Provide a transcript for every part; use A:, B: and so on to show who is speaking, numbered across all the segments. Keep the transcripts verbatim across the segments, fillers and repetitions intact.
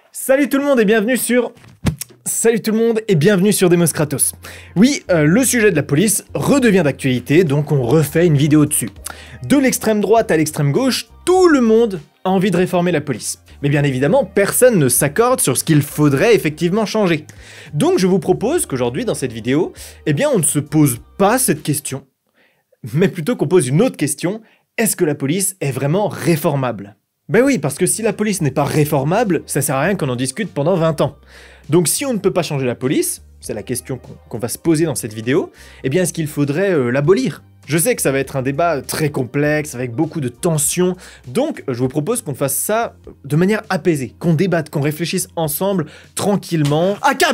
A: Salut tout le monde et bienvenue sur... Salut tout le monde et bienvenue sur Demos Kratos. Oui, euh, le sujet de la police redevient d'actualité, donc on refait une vidéo dessus. De l'extrême droite à l'extrême gauche, tout le monde a envie de réformer la police. Mais bien évidemment, personne ne s'accorde sur ce qu'il faudrait effectivement changer. Donc je vous propose qu'aujourd'hui, dans cette vidéo, eh bien on ne se pose pas cette question, mais plutôt qu'on pose une autre question, est-ce que la police est vraiment réformable ? Ben oui, parce que si la police n'est pas réformable, ça sert à rien qu'on en discute pendant vingt ans. Donc si on ne peut pas changer la police, c'est la question qu'on qu'on va se poser dans cette vidéo, eh bien est-ce qu'il faudrait euh, l'abolir ? Je sais que ça va être un débat très complexe, avec beaucoup de tensions, donc je vous propose qu'on fasse ça de manière apaisée, qu'on débatte, qu'on réfléchisse ensemble, tranquillement... Ah, cab !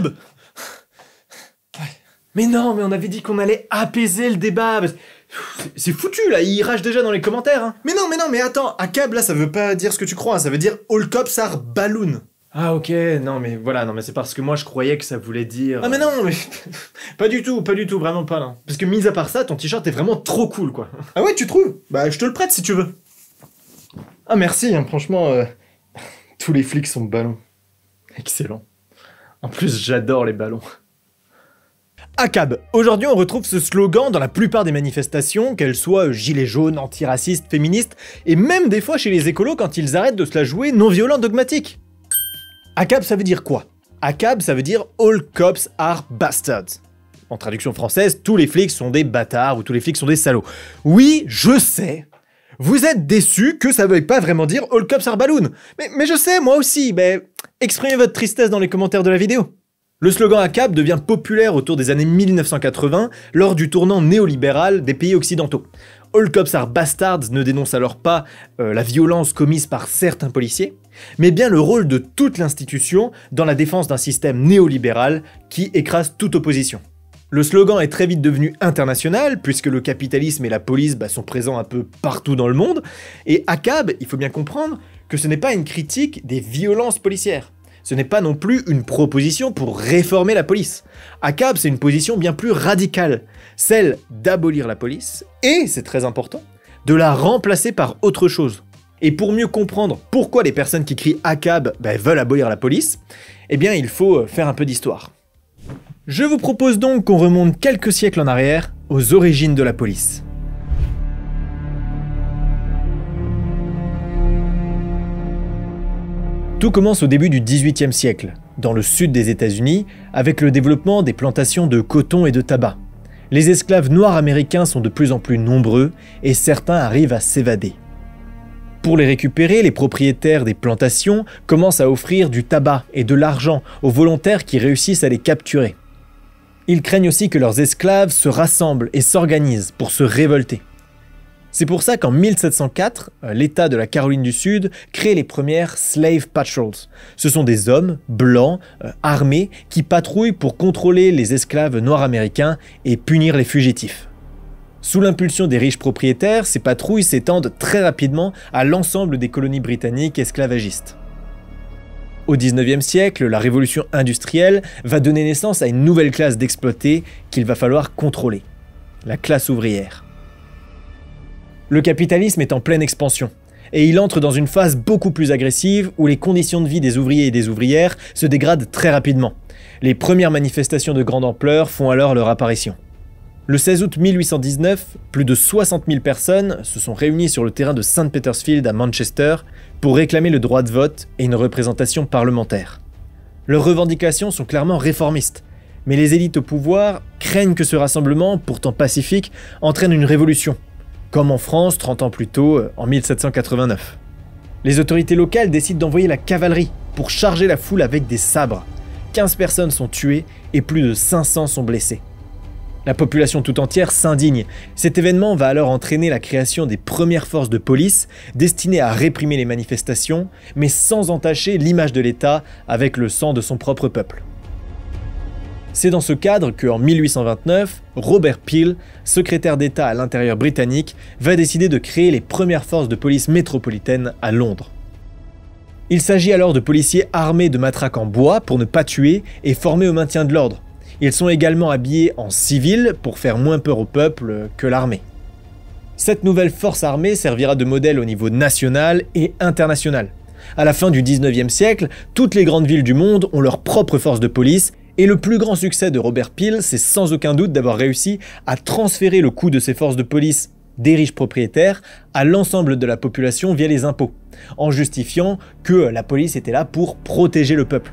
A: Mais non, mais on avait dit qu'on allait apaiser le débat. C'est foutu là, il rage déjà dans les commentaires. Hein.
B: Mais non, mais non, mais attends, A C A B là ça veut pas dire ce que tu crois, hein, ça veut dire All Cops are Balloon.
A: Ah ok, non mais voilà, non mais c'est parce que moi je croyais que ça voulait dire...
B: Ah mais non, mais...
A: pas du tout, pas du tout, vraiment pas là. Parce que mis à part ça, ton t-shirt est vraiment trop cool quoi.
B: Ah ouais, tu trouves? Bah je te le prête si tu veux.
A: Ah merci, hein, franchement, euh... tous les flics sont ballons. Excellent. En plus j'adore les ballons. A C A B. Aujourd'hui, on retrouve ce slogan dans la plupart des manifestations, qu'elles soient gilets jaunes, antiracistes, féministes, et même des fois chez les écolos quand ils arrêtent de se la jouer non-violent dogmatique. A C A B, ça veut dire quoi? A C A B, ça veut dire All Cops are Bastards. En traduction française, tous les flics sont des bâtards ou tous les flics sont des salauds. Oui, je sais. Vous êtes déçus que ça veuille pas vraiment dire All Cops are Balloon. Mais, mais je sais, moi aussi, mais exprimez votre tristesse dans les commentaires de la vidéo. Le slogan A C A B devient populaire autour des années mille neuf cent quatre-vingts, lors du tournant néolibéral des pays occidentaux. All Cops are Bastards ne dénonce alors pas euh, la violence commise par certains policiers, mais bien le rôle de toute l'institution dans la défense d'un système néolibéral qui écrase toute opposition. Le slogan est très vite devenu international, puisque le capitalisme et la police bah, sont présents un peu partout dans le monde, et A C A B, il faut bien comprendre que ce n'est pas une critique des violences policières. Ce n'est pas non plus une proposition pour réformer la police. A C A B, c'est une position bien plus radicale, celle d'abolir la police, et, c'est très important, de la remplacer par autre chose. Et pour mieux comprendre pourquoi les personnes qui crient A C A B bah, veulent abolir la police, eh bien il faut faire un peu d'histoire. Je vous propose donc qu'on remonte quelques siècles en arrière, aux origines de la police. Tout commence au début du dix-huitième siècle, dans le sud des États-Unis, avec le développement des plantations de coton et de tabac. Les esclaves noirs américains sont de plus en plus nombreux et certains arrivent à s'évader. Pour les récupérer, les propriétaires des plantations commencent à offrir du tabac et de l'argent aux volontaires qui réussissent à les capturer. Ils craignent aussi que leurs esclaves se rassemblent et s'organisent pour se révolter. C'est pour ça qu'en mille sept cent quatre, l'État de la Caroline du Sud crée les premières Slave Patrols. Ce sont des hommes blancs, euh, armés, qui patrouillent pour contrôler les esclaves noirs américains et punir les fugitifs. Sous l'impulsion des riches propriétaires, ces patrouilles s'étendent très rapidement à l'ensemble des colonies britanniques esclavagistes. Au dix-neuvième siècle, la révolution industrielle va donner naissance à une nouvelle classe d'exploités qu'il va falloir contrôler, la classe ouvrière. Le capitalisme est en pleine expansion, et il entre dans une phase beaucoup plus agressive où les conditions de vie des ouvriers et des ouvrières se dégradent très rapidement. Les premières manifestations de grande ampleur font alors leur apparition. Le seize août mille huit cent dix-neuf, plus de soixante mille personnes se sont réunies sur le terrain de Saint Petersfield à Manchester pour réclamer le droit de vote et une représentation parlementaire. Leurs revendications sont clairement réformistes, mais les élites au pouvoir craignent que ce rassemblement, pourtant pacifique, entraîne une révolution, comme en France trente ans plus tôt, en mille sept cent quatre-vingt-neuf. Les autorités locales décident d'envoyer la cavalerie pour charger la foule avec des sabres. quinze personnes sont tuées et plus de cinq cents sont blessées. La population tout entière s'indigne. Cet événement va alors entraîner la création des premières forces de police destinées à réprimer les manifestations, mais sans entacher l'image de l'État avec le sang de son propre peuple. C'est dans ce cadre qu'en mille huit cent vingt-neuf, Robert Peel, secrétaire d'État à l'intérieur britannique, va décider de créer les premières forces de police métropolitaines à Londres. Il s'agit alors de policiers armés de matraques en bois pour ne pas tuer et formés au maintien de l'ordre. Ils sont également habillés en civil pour faire moins peur au peuple que l'armée. Cette nouvelle force armée servira de modèle au niveau national et international. À la fin du dix-neuvième siècle, toutes les grandes villes du monde ont leur propre force de police, et le plus grand succès de Robert Peel, c'est sans aucun doute d'avoir réussi à transférer le coût de ces forces de police des riches propriétaires à l'ensemble de la population via les impôts, en justifiant que la police était là pour protéger le peuple.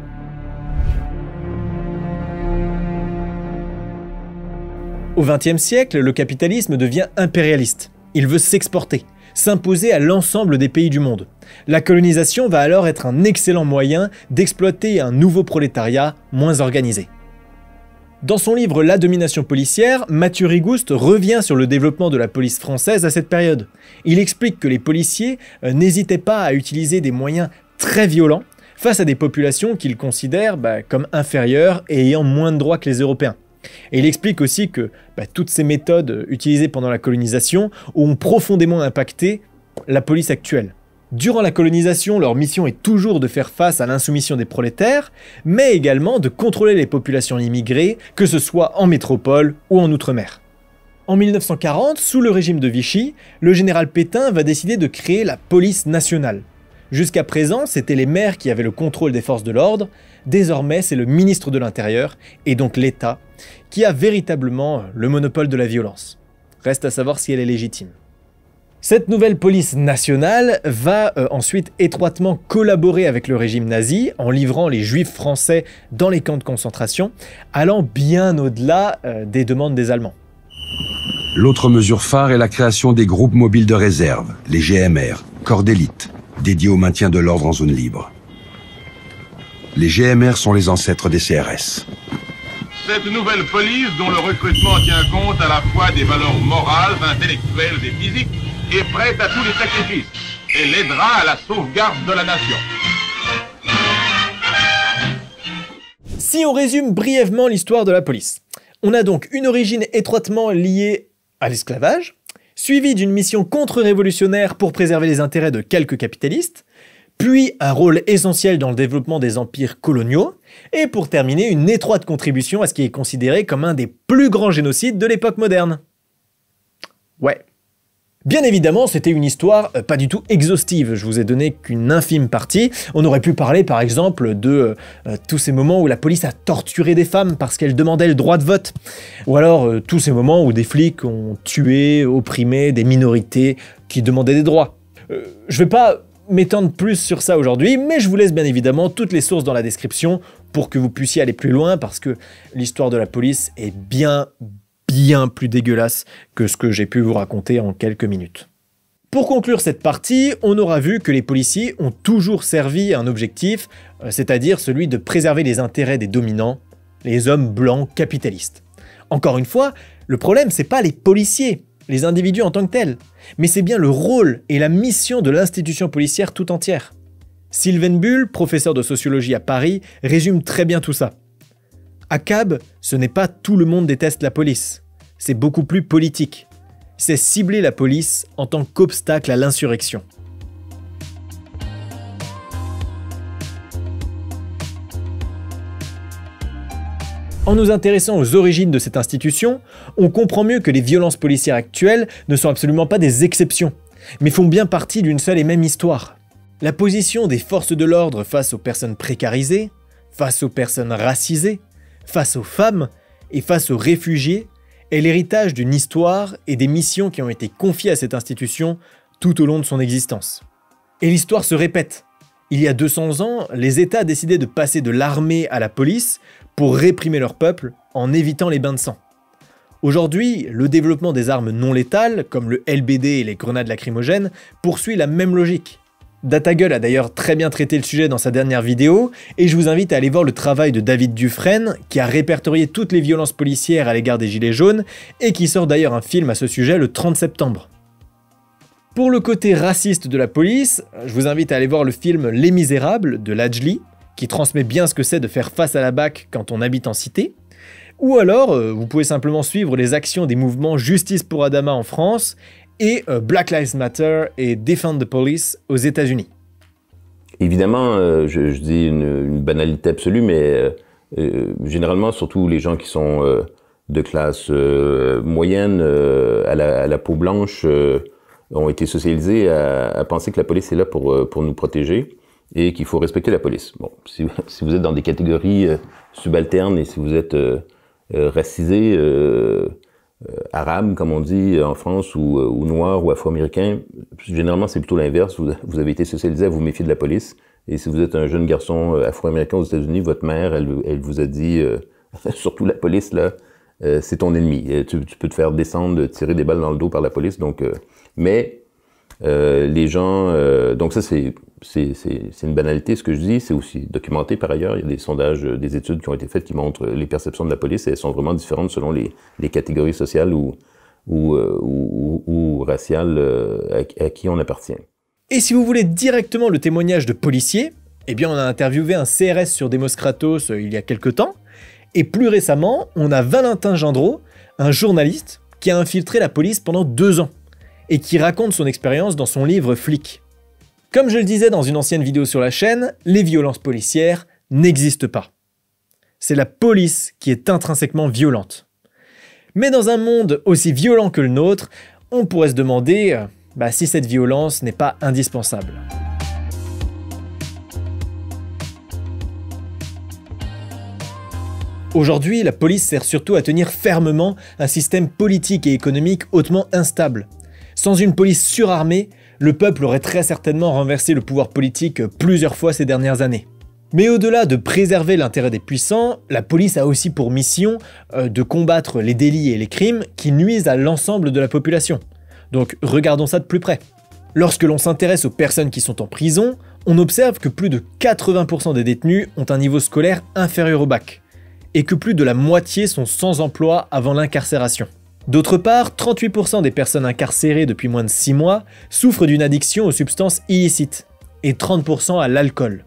A: Au vingtième siècle, le capitalisme devient impérialiste. Il veut s'exporter, s'imposer à l'ensemble des pays du monde. La colonisation va alors être un excellent moyen d'exploiter un nouveau prolétariat moins organisé. Dans son livre La domination policière, Mathieu Rigouste revient sur le développement de la police française à cette période. Il explique que les policiers n'hésitaient pas à utiliser des moyens très violents face à des populations qu'ils considèrent bah, comme inférieures et ayant moins de droits que les Européens. Et il explique aussi que bah, toutes ces méthodes utilisées pendant la colonisation ont profondément impacté la police actuelle. Durant la colonisation, leur mission est toujours de faire face à l'insoumission des prolétaires, mais également de contrôler les populations immigrées, que ce soit en métropole ou en outre-mer. En mille neuf cent quarante, sous le régime de Vichy, le général Pétain va décider de créer la police nationale. Jusqu'à présent, c'étaient les maires qui avaient le contrôle des forces de l'ordre. Désormais, c'est le ministre de l'Intérieur, et donc l'État, qui a véritablement le monopole de la violence. Reste à savoir si elle est légitime. Cette nouvelle police nationale va euh, ensuite étroitement collaborer avec le régime nazi en livrant les juifs français dans les camps de concentration, allant bien au-delà euh, des demandes des Allemands.
C: L'autre mesure phare est la création des groupes mobiles de réserve, les G M R, corps d'élite, dédiés au maintien de l'ordre en zone libre. Les G M R sont les ancêtres des C R S.
D: Cette nouvelle police, dont le recrutement tient compte à la fois des valeurs morales, intellectuelles et physiques, est prête à tous les sacrifices. Elle aidera à la sauvegarde de la nation.
A: Si on résume brièvement l'histoire de la police, on a donc une origine étroitement liée à l'esclavage, suivie d'une mission contre-révolutionnaire pour préserver les intérêts de quelques capitalistes, puis un rôle essentiel dans le développement des empires coloniaux, et pour terminer, une étroite contribution à ce qui est considéré comme un des plus grands génocides de l'époque moderne. Ouais. Bien évidemment, c'était une histoire euh, pas du tout exhaustive, je vous ai donné qu'une infime partie. On aurait pu parler par exemple de euh, tous ces moments où la police a torturé des femmes parce qu'elles demandaient le droit de vote, ou alors euh, tous ces moments où des flics ont tué, opprimé des minorités qui demandaient des droits. Euh, je vais pas m'étendre plus sur ça aujourd'hui, mais je vous laisse bien évidemment toutes les sources dans la description pour que vous puissiez aller plus loin, parce que l'histoire de la police est bien, bien plus dégueulasse que ce que j'ai pu vous raconter en quelques minutes. Pour conclure cette partie, on aura vu que les policiers ont toujours servi un objectif, c'est-à-dire celui de préserver les intérêts des dominants, les hommes blancs capitalistes. Encore une fois, le problème c'est pas les policiers, les individus en tant que tels, mais c'est bien le rôle et la mission de l'institution policière tout entière. Sylvain Bull, professeur de sociologie à Paris, résume très bien tout ça. À C A B, ce n'est pas tout le monde déteste la police, c'est beaucoup plus politique. C'est cibler la police en tant qu'obstacle à l'insurrection. En nous intéressant aux origines de cette institution, on comprend mieux que les violences policières actuelles ne sont absolument pas des exceptions, mais font bien partie d'une seule et même histoire. La position des forces de l'ordre face aux personnes précarisées, face aux personnes racisées, face aux femmes et face aux réfugiés est l'héritage d'une histoire et des missions qui ont été confiées à cette institution tout au long de son existence. Et l'histoire se répète. Il y a deux cents ans, les États décidaient de passer de l'armée à la police pour réprimer leur peuple en évitant les bains de sang. Aujourd'hui, le développement des armes non létales, comme le L B D et les grenades lacrymogènes, poursuit la même logique. DataGull a d'ailleurs très bien traité le sujet dans sa dernière vidéo, et je vous invite à aller voir le travail de David Dufresne, qui a répertorié toutes les violences policières à l'égard des Gilets jaunes, et qui sort d'ailleurs un film à ce sujet le trente septembre. Pour le côté raciste de la police, je vous invite à aller voir le film Les Misérables de Lajli, qui transmet bien ce que c'est de faire face à la B A C quand on habite en cité. Ou alors, euh, vous pouvez simplement suivre les actions des mouvements Justice pour Adama en France et euh, Black Lives Matter et Defund the Police aux États-Unis.
E: Évidemment, euh, je, je dis une, une banalité absolue, mais euh, euh, généralement, surtout les gens qui sont euh, de classe euh, moyenne, euh, à, la, à la peau blanche, euh, ont été socialisés à, à penser que la police est là pour, pour nous protéger et qu'il faut respecter la police. Bon, si, si vous êtes dans des catégories euh, subalternes et si vous êtes euh, euh, racisé, euh, euh, arabe, comme on dit en France, ou, euh, ou noir ou afro-américain, généralement c'est plutôt l'inverse. Vous, vous avez été socialisé à vous méfier de la police. Et si vous êtes un jeune garçon euh, afro-américain aux États-Unis, votre mère, elle, elle vous a dit, euh, surtout la police, là, euh, c'est ton ennemi. Tu, tu peux te faire descendre, tirer des balles dans le dos par la police. Donc, euh, mais euh, les gens... Euh, donc ça, c'est une banalité, ce que je dis. C'est aussi documenté par ailleurs. Il y a des sondages, des études qui ont été faites qui montrent les perceptions de la police et elles sont vraiment différentes selon les, les catégories sociales ou, ou, euh, ou, ou, ou raciales euh, à, à qui on appartient.
A: Et si vous voulez directement le témoignage de policiers, eh bien on a interviewé un C R S sur Demos Kratos euh, il y a quelques temps, et plus récemment, on a Valentin Gendreau, un journaliste qui a infiltré la police pendant deux ans, et qui raconte son expérience dans son livre Flic. Comme je le disais dans une ancienne vidéo sur la chaîne, les violences policières n'existent pas. C'est la police qui est intrinsèquement violente. Mais dans un monde aussi violent que le nôtre, on pourrait se demander euh, bah, si cette violence n'est pas indispensable. Aujourd'hui, la police sert surtout à tenir fermement un système politique et économique hautement instable. Sans une police surarmée, le peuple aurait très certainement renversé le pouvoir politique plusieurs fois ces dernières années. Mais au-delà de préserver l'intérêt des puissants, la police a aussi pour mission euh, de combattre les délits et les crimes qui nuisent à l'ensemble de la population. Donc regardons ça de plus près. Lorsque l'on s'intéresse aux personnes qui sont en prison, on observe que plus de quatre-vingts pour cent des détenus ont un niveau scolaire inférieur au bac, et que plus de la moitié sont sans emploi avant l'incarcération. D'autre part, trente-huit pour cent des personnes incarcérées depuis moins de six mois souffrent d'une addiction aux substances illicites, et trente pour cent à l'alcool.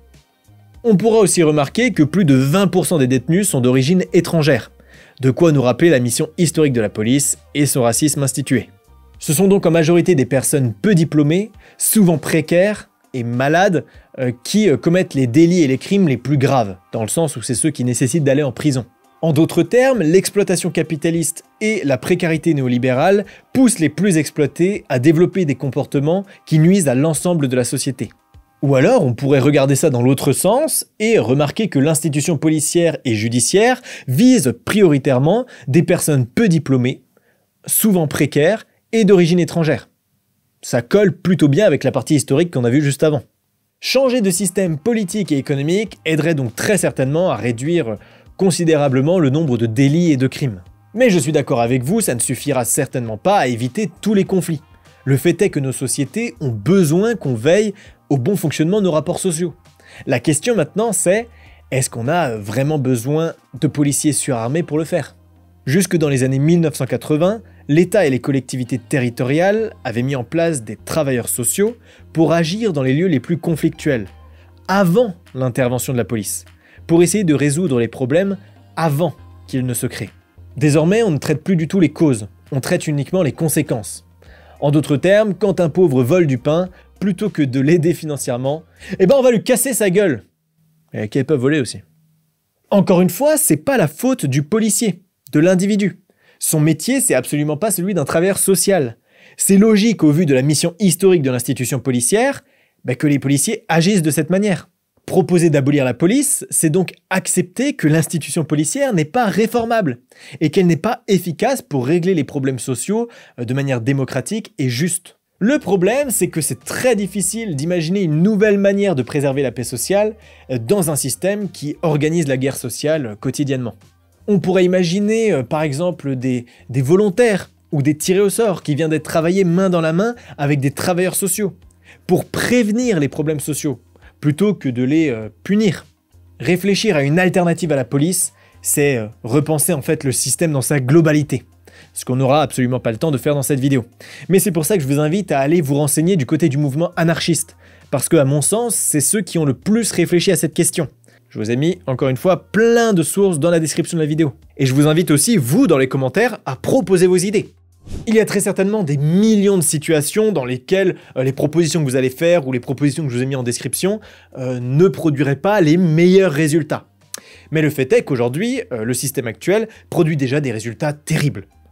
A: On pourra aussi remarquer que plus de vingt pour cent des détenus sont d'origine étrangère, de quoi nous rappeler la mission historique de la police et son racisme institué. Ce sont donc en majorité des personnes peu diplômées, souvent précaires et malades, euh, qui euh, commettent les délits et les crimes les plus graves, dans le sens où c'est ceux qui nécessitent d'aller en prison. En d'autres termes, l'exploitation capitaliste et la précarité néolibérale poussent les plus exploités à développer des comportements qui nuisent à l'ensemble de la société. Ou alors, on pourrait regarder ça dans l'autre sens et remarquer que l'institution policière et judiciaire vise prioritairement des personnes peu diplômées, souvent précaires et d'origine étrangère. Ça colle plutôt bien avec la partie historique qu'on a vue juste avant. Changer de système politique et économique aiderait donc très certainement à réduire considérablement le nombre de délits et de crimes. Mais je suis d'accord avec vous, ça ne suffira certainement pas à éviter tous les conflits. Le fait est que nos sociétés ont besoin qu'on veille au bon fonctionnement de nos rapports sociaux. La question maintenant c'est, est-ce qu'on a vraiment besoin de policiers surarmés pour le faire? Jusque dans les années mille neuf cent quatre-vingts, l'État et les collectivités territoriales avaient mis en place des travailleurs sociaux pour agir dans les lieux les plus conflictuels, avant l'intervention de la police, pour essayer de résoudre les problèmes avant qu'ils ne se créent. Désormais, on ne traite plus du tout les causes, on traite uniquement les conséquences. En d'autres termes, quand un pauvre vole du pain, plutôt que de l'aider financièrement, eh ben on va lui casser sa gueule. Et qu'elle peut voler aussi. Encore une fois, c'est pas la faute du policier, de l'individu. Son métier, c'est absolument pas celui d'un travailleur social. C'est logique au vu de la mission historique de l'institution policière, bah, que les policiers agissent de cette manière. Proposer d'abolir la police, c'est donc accepter que l'institution policière n'est pas réformable et qu'elle n'est pas efficace pour régler les problèmes sociaux de manière démocratique et juste. Le problème, c'est que c'est très difficile d'imaginer une nouvelle manière de préserver la paix sociale dans un système qui organise la guerre sociale quotidiennement. On pourrait imaginer euh, par exemple des, des volontaires ou des tirés au sort qui viennent d'être travaillés main dans la main avec des travailleurs sociaux pour prévenir les problèmes sociaux plutôt que de les euh, punir. Réfléchir à une alternative à la police, c'est euh, repenser en fait le système dans sa globalité, ce qu'on n'aura absolument pas le temps de faire dans cette vidéo. Mais c'est pour ça que je vous invite à aller vous renseigner du côté du mouvement anarchiste, parce que à mon sens, c'est ceux qui ont le plus réfléchi à cette question. Je vous ai mis, encore une fois, plein de sources dans la description de la vidéo. Et je vous invite aussi, vous, dans les commentaires, à proposer vos idées. Il y a très certainement des millions de situations dans lesquelles euh, les propositions que vous allez faire ou les propositions que je vous ai mis en description euh, ne produiraient pas les meilleurs résultats. Mais le fait est qu'aujourd'hui, euh, le système actuel produit déjà des résultats terribles.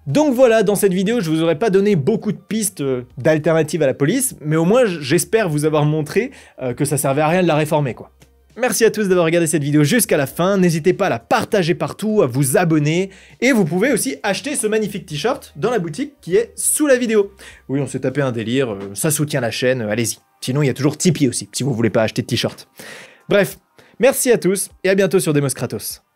A: Donc voilà, dans cette vidéo, je vous aurais pas donné beaucoup de pistes euh, d'alternatives à la police, mais au moins j'espère vous avoir montré euh, que ça servait à rien de la réformer, quoi. Merci à tous d'avoir regardé cette vidéo jusqu'à la fin, n'hésitez pas à la partager partout, à vous abonner, et vous pouvez aussi acheter ce magnifique t-shirt dans la boutique qui est sous la vidéo. Oui, on s'est tapé un délire, euh, ça soutient la chaîne, euh, allez-y. Sinon, il y a toujours Tipeee aussi, si vous voulez pas acheter de t-shirt. Bref, merci à tous, et à bientôt sur Demos Kratos.